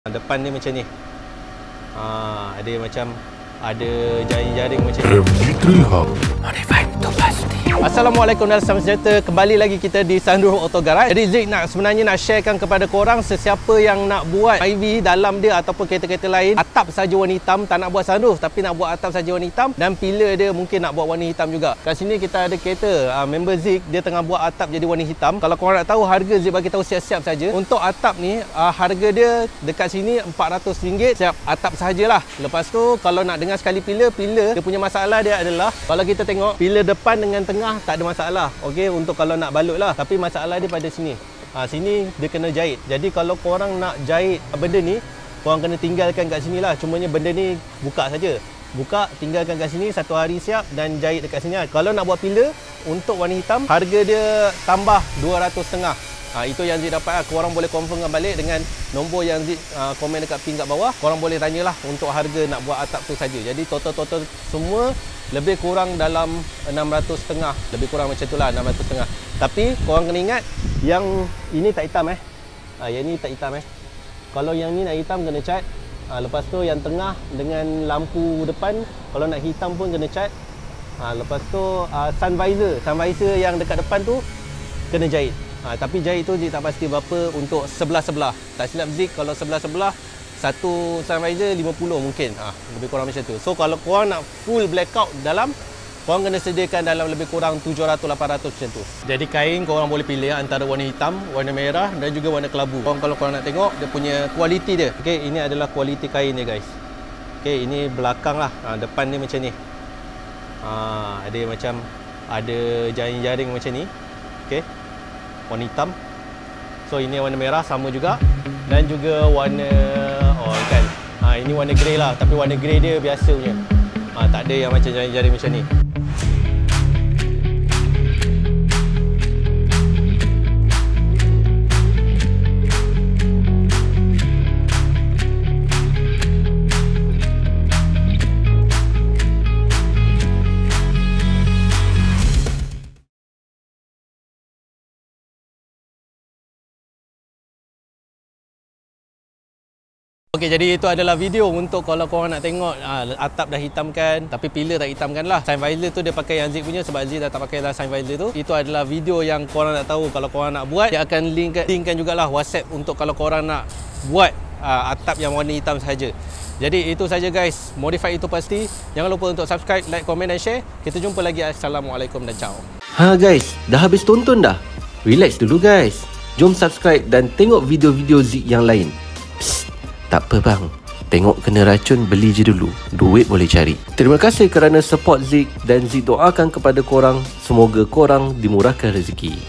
Depan ni macam ni. Ada macam ada jaring-jaring macam ni. MG3 Hub. Modified tu pasti. Assalamualaikum dan salam sejahtera. Kembali lagi kita di Sandro Auto Garage. Jadi Zik sebenarnya nak sharekan kepada korang sesiapa yang nak buat IV dalam dia ataupun kereta-kereta lain, atap saja warna hitam, tak nak buat sunroof tapi nak buat atap saja warna hitam, dan pillar dia mungkin nak buat warna hitam juga. Kat sini kita ada kereta member Zik, dia tengah buat atap jadi warna hitam. Kalau korang nak tahu harga, Zik bagi tahu siap-siap saja. Untuk atap ni harga dia dekat sini RM400 siap atap sajalah. Lepas tu kalau nak dengar sekali pillar dia punya masalah dia adalah kalau kita tengok pillar depan dengan tengah tak ada masalah. Okey, untuk kalau nak balut lah. Tapi masalah dia pada sini. Sini dia kena jahit. Jadi kalau korang nak jahit benda ni, korang kena tinggalkan kat sini lah. Cumanya benda ni buka saja. Buka, tinggalkan kat sini 1 hari siap dan jahit dekat sini. Kalau nak buat pillar untuk warna hitam, harga dia tambah RM200.5. Itu yang Zik dapat lah. Korang boleh confirmkan balik dengan nombor yang Zik komen dekat pin kat bawah. Korang boleh tanyalah untuk harga nak buat atap tu saja. Jadi total semua lebih kurang dalam RM600.5. Lebih kurang macam tu lah, RM600.5. Tapi korang kena ingat yang ini tak hitam yang ni tak hitam Kalau yang ni nak hitam kena cat. Lepas tu yang tengah dengan lampu depan kalau nak hitam pun kena cat. Lepas tu sun visor yang dekat depan tu kena jahit. Tapi jahit tu Zik tak pasti berapa untuk sebelah-sebelah. Tak silap Zik kalau sebelah-sebelah satu sun visor 50 mungkin. Lebih kurang macam tu. So kalau korang nak full blackout dalam, korang kena sediakan dalam lebih kurang 700-800 macam tu. Jadi kain korang boleh pilih antara warna hitam, warna merah dan juga warna kelabu. Kalau korang nak tengok dia punya kualiti dia. Okey, ini adalah kualiti kain dia guys. Okey, ini belakang lah. Depan ni macam ni. Ada macam ada jaring-jaring macam ni. Okey. Warna hitam. So ini warna merah sama juga, dan juga warna kan. Ini warna grey lah, tapi warna grey dia biasa punya. Tak ada yang macam jaring-jaring macam ni. Okey, jadi itu adalah video untuk kalau korang nak tengok atap dah hitamkan tapi pillar tak hitamkan lah. Sun visor tu dia pakai yang Zik punya sebab Zik dah tak pakai dah sun visor tu. Itu adalah video yang korang nak tahu kalau korang nak buat. Dia akan linkkan jugalah WhatsApp untuk kalau korang nak buat atap yang warna hitam saja. Jadi itu saja guys. Modify itu pasti. Jangan lupa untuk subscribe, like, komen dan share. Kita jumpa lagi. Assalamualaikum dan ciao. Guys, dah habis tonton dah? Relax dulu guys. Jom subscribe dan tengok video-video Zik yang lain. Tak apa bang, tengok kena racun beli je dulu, duit boleh cari. Terima kasih kerana support Zik dan Zik doakan kepada korang, semoga korang dimurahkan rezeki.